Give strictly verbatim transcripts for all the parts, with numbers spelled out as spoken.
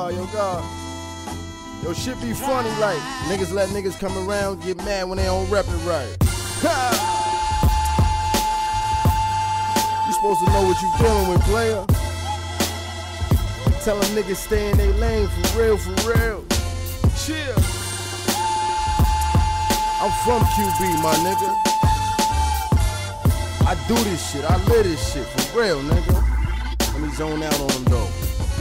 God, yo, God. Yo, shit be funny, like, niggas let niggas come around, get mad when they don't rep it right. You supposed to know what you dealing with, player. Tell them niggas stay in their lane, for real, for real. Chill. I'm from Q B, my nigga. I do this shit, I live this shit, for real, nigga. Let me zone out on them, though.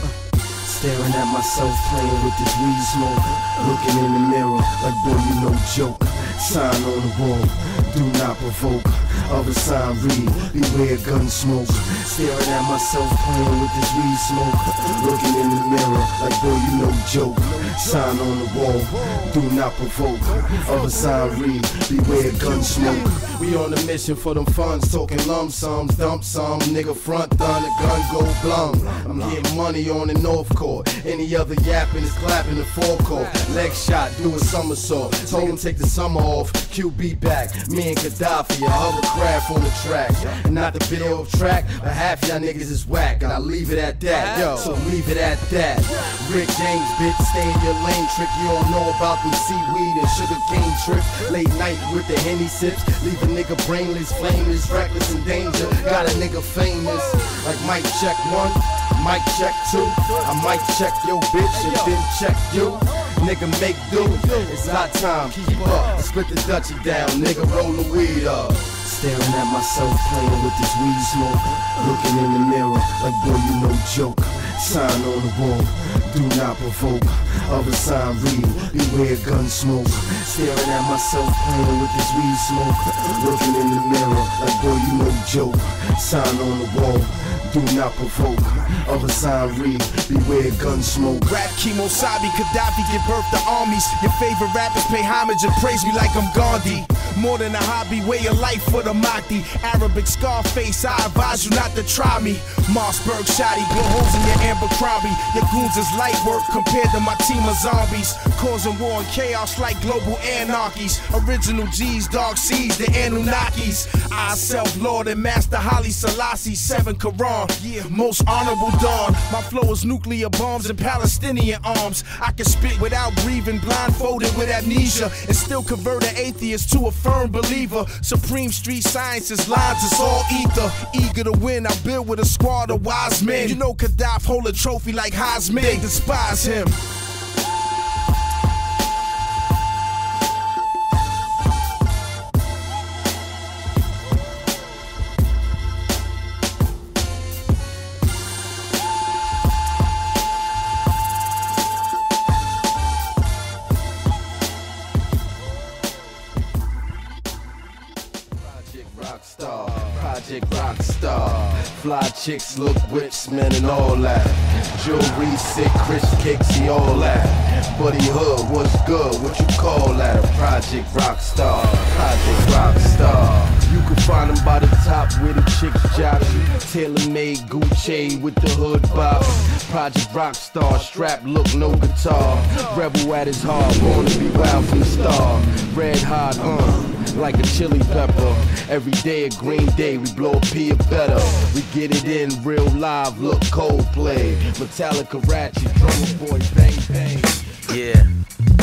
Staring at myself playing with this weed smoke. Looking in the mirror like, boy, you no joke. Sign on the wall, do not provoke. Other sign read, beware gun smoke. Staring at myself playing with this weed smoke. Looking in the mirror like, boy, you no joke. Sign on the wall, do not provoke. Other sign read, beware gun smoke. We on a mission for them funds, talking lump sums, dump some. Nigga front done, the gun go blum. I'm getting money on the North Court. Any other yapping is clapping the forecourt. Leg shot, do a somersault. Told him take the summer off. Q B back, me and Gaddafi, a hovercraft on the track. And not the video of track, but half y'all niggas is whack. And I leave it at that, yo, so leave it at that. Rick James, bitch, stay in your lane trick. You don't know about them seaweed and sugar cane trips. Late night with the Henny sips. Leave a nigga brainless, flameless, reckless, and danger. Got a nigga famous, like mic check one, mic check two. I might check your bitch and then check you. Nigga make do, it's hot time, keep up. Split the Dutchie down, nigga roll the weed up. Staring at myself playing with this weed smoke. Looking in the mirror like, boy, you no joke. Sign on the wall, do not provoke. Other sign read, beware gun smoke. Staring at myself playing with this weed smoke. Looking in the mirror like, boy, you no joke. Sign on the wall, do not provoke. Other sign read, beware gun smoke. Rap Kimo Sabi, Gaddafi give birth to armies. Your favorite rappers pay homage and praise me like I'm Gandhi. More than a hobby, way of life for the Mahdi. Arabic Scarface, I advise you not to try me. Mossberg Shotty, blow holes in your Abercrombie. Your goons is light work compared to my team of zombies. Causing war and chaos like global anarchies. Original G's, Dark Seas, the Anunnakis. I self-lord and master Haile Selassie, seven Quran, yeah, most honorable dawn. My flow is nuclear bombs and Palestinian arms. I can spit without breathing, blindfolded with amnesia, and still convert an atheist to a firm believer. Supreme street sciences, lines, it's all ether. Eager to win, I build with a squad of wise men. You know Gaddafi hold a trophy like Heisman, they despise him. Rockstar, Project Rockstar. Fly chicks look rich, man, and all that. Jewelry sick, Chris Cakesy, all that. Buddy Hood, what's good? What you call that? A Project Rockstar, Project Rockstar. You can find them by the top where the chicks jock. Tailor-made Gucci with the hood box. Project Rockstar, strap look, no guitar. Rebel at his heart, born to be wild from the start. Red hot, uh. like a chili pepper. Every day a green day, we blow a pea better. We get it in real live, look Coldplay. Metallica, Ratchet, drummer boy, bang bang. Yeah.